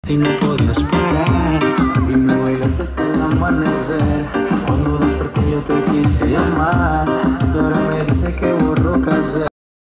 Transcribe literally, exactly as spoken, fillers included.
Si no podías parar y me bailaste hasta el amanecer. Cuando desperté yo te quise llamar, pero ahora me dice que borró casé.